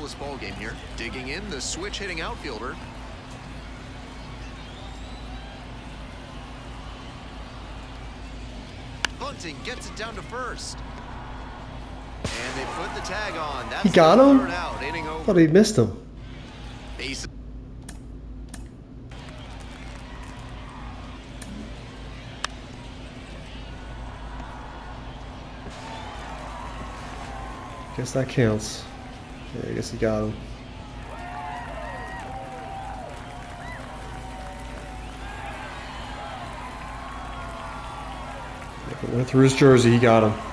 scoreless ball game here. Digging in, the switch-hitting outfielder. Bunting gets it down to first. And they put the tag on. That's he got him? Third out, inning over. Thought he missed him. Base. Guess that counts. Yeah, I guess he got him. If it went through his jersey, he got him.